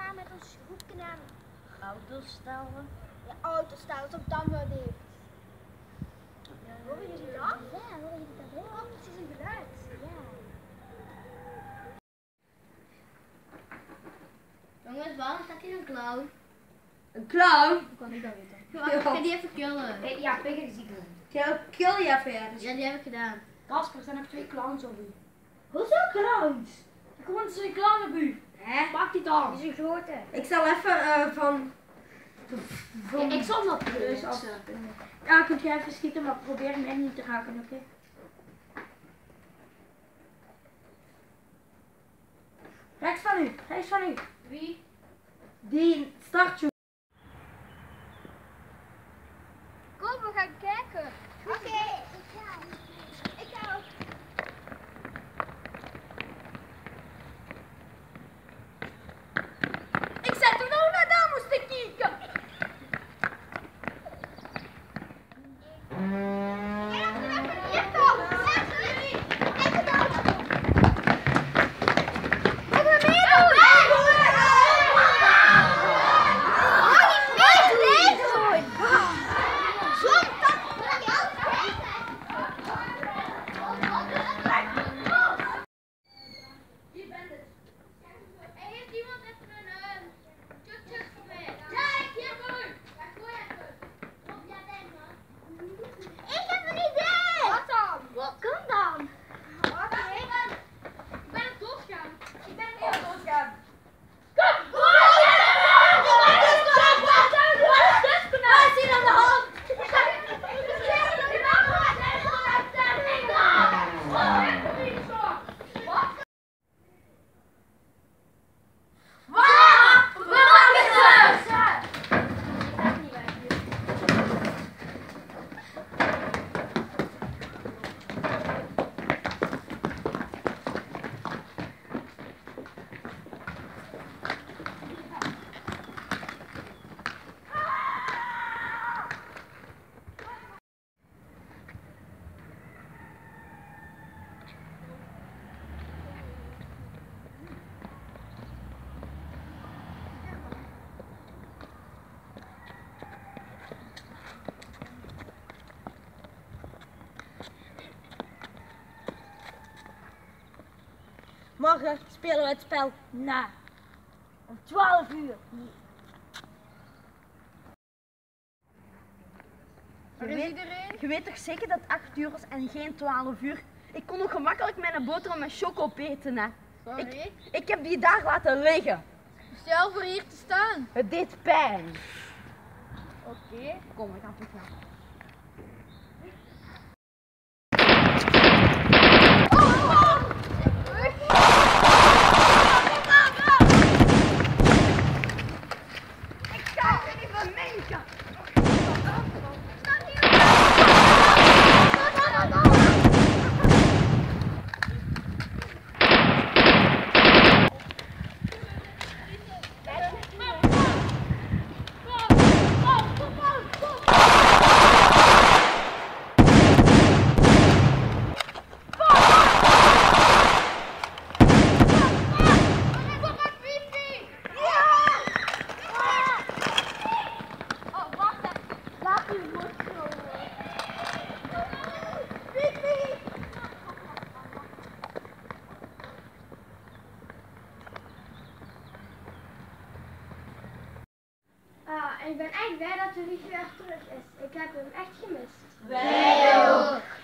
gaan met ons groepje naar Autostallen. de auto staan, alsof dan wel dicht. Horen jullie dat? Ja, horen jullie dat ook? Oh, precies een geluid. Ja. Jongens, waarom staat hier een clown? Een clown? Hoe kan ik dat weten? Ik ga die even killen. Ja, Peggy is ziek. Kill je even, ja. Dus... Ja, die heb ik gedaan. Kasper, er zijn nog 2 clowns op u. Hoezo clowns? Kom eens een clown op u. Hè? Pak die dan. Die is een grote. Ik zal even van... Ja, ik zal dat Dus doen. af. Ja, kunt jij even schieten, maar probeer hem echt niet te raken, oké? Rechts van u, rechts van u. Wie? Die startje. Kom, we gaan kijken. Oké. Ik ga ook. Ik zet hem nou naar daar moest ik kijken. Morgen spelen we het spel na. Om 12 uur. Je weet toch zeker dat het 8 uur is en geen 12 uur? Ik kon nog gemakkelijk mijn boterham met choco eten, hè. Sorry. Ik heb die daar laten liggen. Stel voor hier te staan. Het deed pijn. Oké. Kom, we gaan terug. Ik ben echt blij dat de Rivier terug is. Ik heb hem echt gemist. Wij ook.